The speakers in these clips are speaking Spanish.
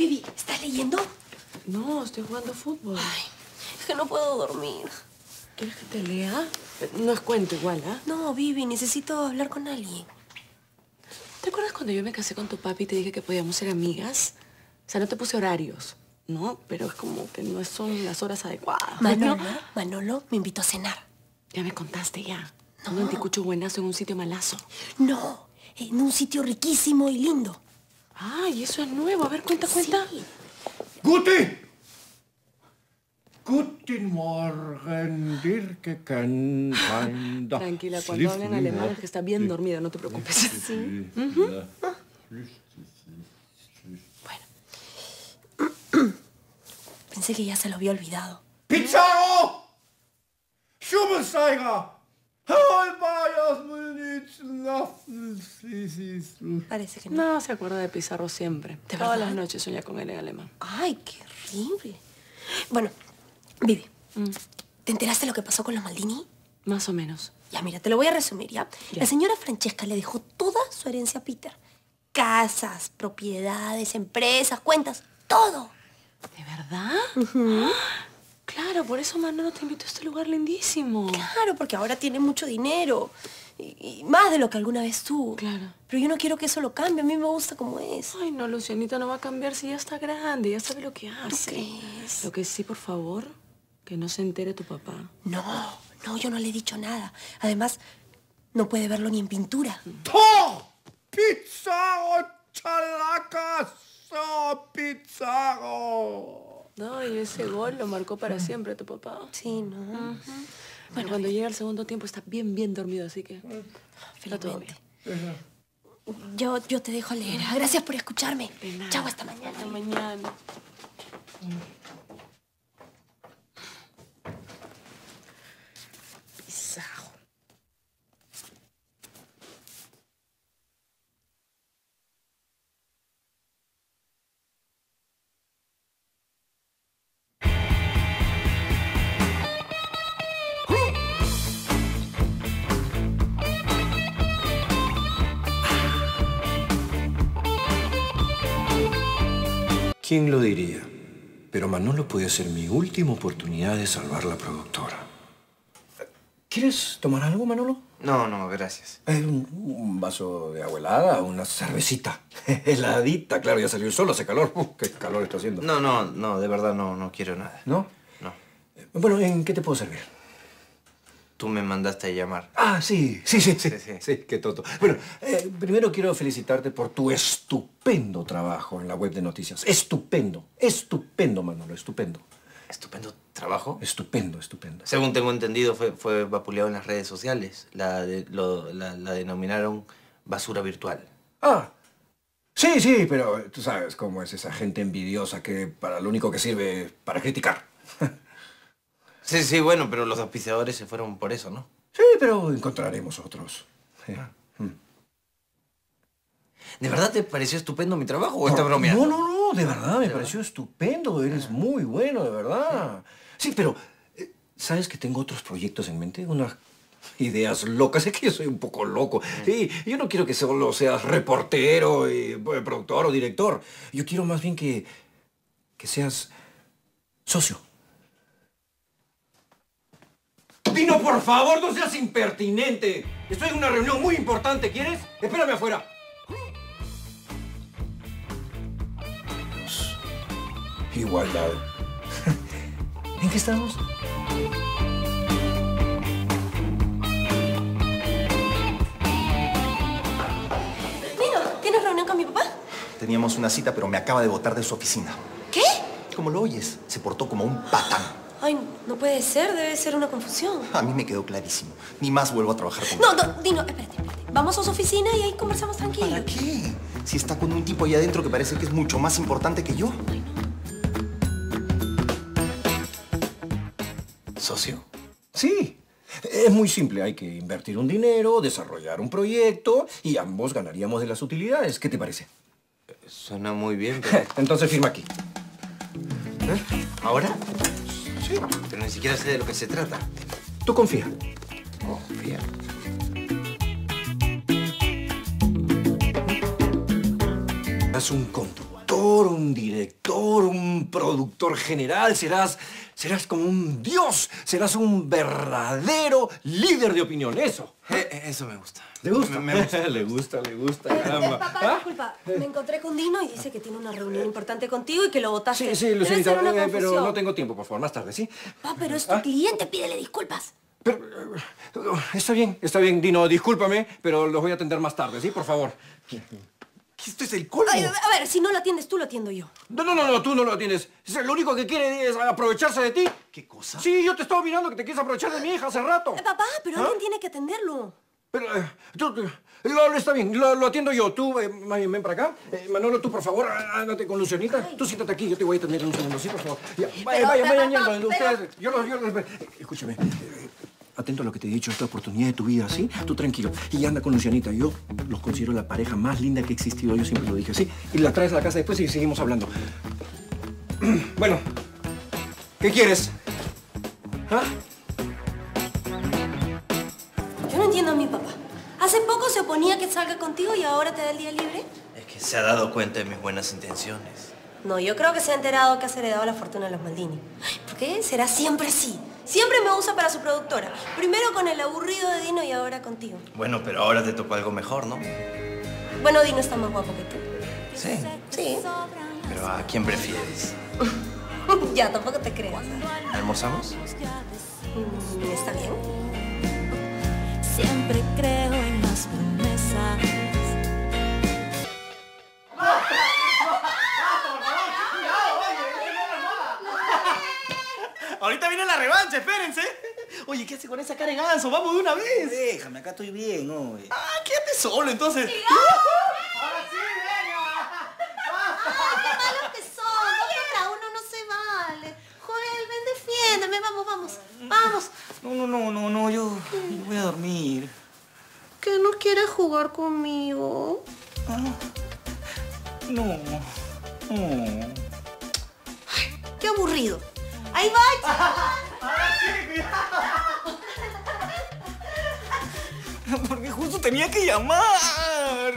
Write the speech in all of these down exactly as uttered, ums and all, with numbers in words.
Vivi, ¿estás leyendo? No, estoy jugando fútbol. Ay, es que no puedo dormir. ¿Quieres que te lea? No es cuento igual, ¿ah? ¿eh? No, Vivi, necesito hablar con alguien. ¿Te acuerdas cuando yo me casé con tu papi y te dije que podíamos ser amigas? O sea, no te puse horarios, ¿no? Pero es como que no son las horas adecuadas. Manolo, ¿no? Manolo me invitó a cenar. Ya me contaste ya. No. Un anticucho buenazo en un sitio malazo. No, en un sitio riquísimo y lindo. Ay, eso es nuevo. A ver, cuenta, cuenta. Sí. Guti! Guten Morgen, dir gekannt. Tranquila, cuando hablen alemán es que está bien dormida, no te preocupes. Sí. Uh-huh. Bueno. Pensé que ya se lo había olvidado. Pizarro! Schummelsteiger! Parece que no. No se acuerda de Pizarro siempre. ¿De Todas verdad? las noches sueña con él en alemán. Ay, qué horrible. Bueno, Vivi, Mm. ¿te enteraste de lo que pasó con los Maldini? Más o menos. Ya, mira, te lo voy a resumir, ¿ya? Ya. La señora Francesca le dejó toda su herencia a Peter. Casas, propiedades, empresas, cuentas, todo. ¿De verdad? Uh-huh. Claro, por eso Manolo te invitó a este lugar lindísimo. Claro, porque ahora tiene mucho dinero. Y, y más de lo que alguna vez tuvo. Claro. Pero yo no quiero que eso lo cambie. A mí me gusta como es. Ay, no, Lucianita no va a cambiar si ya está grande, ya sabe lo que ¿Tú hace. crees? Lo que sí, por favor, que no se entere tu papá. No, no, yo no le he dicho nada. Además, no puede verlo ni en pintura. ¡Tor! Pizarro, chalacas, oh, Pizarro. No, y ese gol lo marcó para siempre tu papá. Sí, ¿no? Uh-huh. Bueno, cuando llega el segundo tiempo está bien, bien dormido, así que está todo bien. Yo, yo te dejo leer. Gracias por escucharme. De nada. Chao, hasta mañana. Hasta mañana. Pizarro. ¿Quién lo diría? Pero Manolo puede ser mi última oportunidad de salvar la productora. ¿Quieres tomar algo, Manolo? No, no, gracias. Eh, un, un vaso de agua helada, una cervecita. Heladita, claro, ya salió el sol, hace calor. Uh, qué calor está haciendo. No, no, no, de verdad no, no quiero nada. ¿No? No. Eh, Bueno, ¿en qué te puedo servir? Tú me mandaste a llamar. Ah, sí, sí, sí, sí, Sí, sí. sí, qué tonto. Bueno, eh, primero quiero felicitarte por tu estupendo trabajo en la web de noticias. Estupendo, estupendo, Manolo, estupendo. Estupendo trabajo. Estupendo, estupendo. Según tengo entendido, fue, fue vapuleado en las redes sociales. La, de- lo- la, la denominaron basura virtual. Ah, sí, sí, pero tú sabes cómo es esa gente envidiosa que para lo único que sirve es para criticar. Sí, sí, bueno, pero los auspiciadores se fueron por eso, ¿no? Sí, pero encontraremos otros. Sí. Mm. ¿De verdad te pareció estupendo mi trabajo o estás bromeando? No, no, no, de verdad, me ¿De pareció estupendo. Eres muy bueno, de verdad. Sí, pero, eh, ¿sabes que tengo otros proyectos en mente? Unas ideas locas. Es que yo soy un poco loco. Sí, yo no quiero que solo seas reportero, y, bueno, productor o director. Yo quiero más bien que, que seas socio. Dino, por favor, no seas impertinente. Estoy en una reunión muy importante, ¿quieres? Espérame afuera. Dios. Igualdad. ¿En qué estamos? Nino, ¿tienes reunión con mi papá? Teníamos una cita, pero me acaba de botar de su oficina. ¿Qué? Como lo oyes, se portó como un patán. Ay, no puede ser. Debe ser una confusión. A mí me quedó clarísimo. Ni más vuelvo a trabajar con No, él. no, Dino, espérate, espérate. Vamos a su oficina y ahí conversamos tranquilos. ¿Para qué? Si está con un tipo allá adentro que parece que es mucho más importante que yo. ¿Socio? Sí. Es muy simple. Hay que invertir un dinero, desarrollar un proyecto y ambos ganaríamos de las utilidades. ¿Qué te parece? Suena muy bien, pero... Entonces firma aquí. ¿Eh? ¿Ahora? Sí. Pero ni siquiera sé de lo que se trata. Tú confía. Oh, bien. Es un conductor actor, un director, un productor general. Serás, serás como un dios. Serás un verdadero líder de opinión. Eso. Eh, eh, eso me gusta. ¿Le gusta? Me, me gusta. le gusta, le gusta, Eh, caramba. papá, ¿Ah? disculpa. Me encontré con Dino y dice que tiene una reunión importante contigo y que lo votaste. Sí, sí, Debe Lucianita, ser una eh, pero confusión. no tengo tiempo, por favor. Más tarde, ¿sí? Papá, pero es tu cliente, pídele disculpas. Pero, eh, está bien, está bien, Dino. Discúlpame, pero los voy a atender más tarde, ¿sí? Por favor. Esto es el colmo. Ay, a ver, si no lo atiendes tú, lo atiendo yo. No, no, no, no, tú no lo atiendes. Lo único que quiere es aprovecharse de ti. ¿Qué cosa? Sí, yo te estaba mirando que te quieres aprovechar de mi hija hace rato. Eh, papá, pero ¿Ah? alguien tiene que atenderlo. Pero, eh, tú, tú, lo, lo- está bien, lo, lo atiendo yo. Tú, eh, más bien, ven para acá. Eh, Manolo, tú, por favor, á- ándate con Lucianita. Tú siéntate aquí, yo te voy a atender en un segundo, ¿sí? Por favor. Ya, vaya, vayan, pero, vayan papá, yendo. pero- Ustedes, yo los... Yo los eh, escúchame. eh, Atento a lo que te he dicho, esta oportunidad de tu vida, ¿sí? Tú tranquilo. Y anda con Lucianita. Yo los considero la pareja más linda que ha existido. Yo siempre lo dije, ¿sí? Y la traes a la casa después y seguimos hablando. Bueno, ¿qué quieres? ¿Ah? Yo no entiendo a mi papá. Hace poco se oponía que salga contigo y ahora te da el día libre. Es que se ha dado cuenta de mis buenas intenciones. No, yo creo que se ha enterado que has heredado la fortuna de los Maldini. ¿Por qué? Será siempre así. Siempre me usa para su productora. Primero con el aburrido de Dino y ahora contigo. Bueno, pero ahora te tocó algo mejor, ¿no? Bueno, Dino está más guapo que tú. Sí. Sí. Pero ¿a quién prefieres? Ya, tampoco te creas. ¿Almorzamos? Mm, ¿Está bien? Siempre creo en las promesas. Ahorita viene la revancha, espérense. Oye, ¿qué hace con esa cara de ganso? Vamos de una vez. Déjame, acá estoy bien, oye. Ah, quédate solo, entonces. ¡Ahora sí, venga! ¡Ay, qué malos que son! Dos contra uno no se vale. Joel, ven, defiéndeme. Vamos, vamos. Vamos. No, no, no, no, no, yo, yo voy a dormir. ¿Que no quieres jugar conmigo? No, no. ¡Qué aburrido! ¡Ahí va! Porque justo tenía que llamar.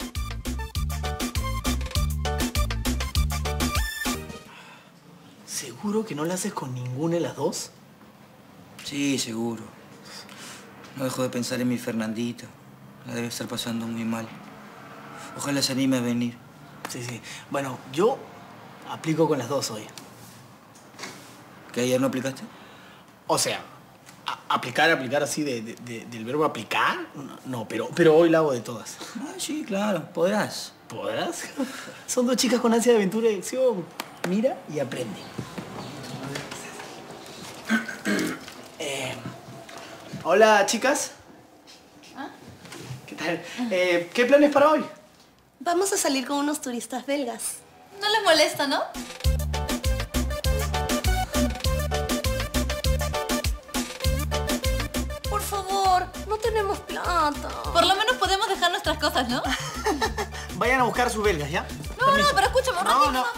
¿Seguro que no la haces con ninguna de las dos? Sí, seguro. No dejo de pensar en mi Fernandita. La debe estar pasando muy mal. Ojalá se anime a venir. Sí, sí. Bueno, yo aplico con las dos hoy. ¿Que ayer no aplicaste? O sea, a- aplicar, aplicar así de, de- de- del verbo aplicar, no, no, pero, pero hoy la hago de todas. Ah, sí, claro, podrás. ¿Podrás? Son dos chicas con ansia de aventura y acción. Mira y aprende. Eh, hola, chicas. ¿Qué tal? Eh, ¿Qué planes para hoy? Vamos a salir con unos turistas belgas. No les molesta, ¿no? Por favor, no tenemos plata. Por lo menos podemos dejar nuestras cosas, ¿no? Vayan a buscar sus belgas, ¿ya? No, no, pero escúchame un No, ratito. no.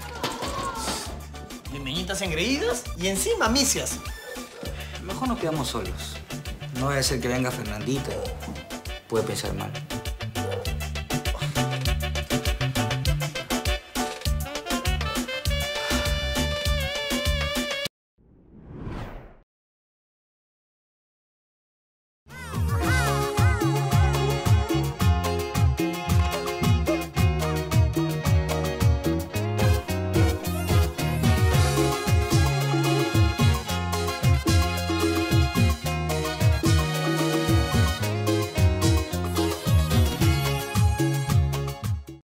Limeñitas engreídas y encima misias. Mejor nos quedamos solos. No vaya a ser que venga Fernandita. Puede pensar mal.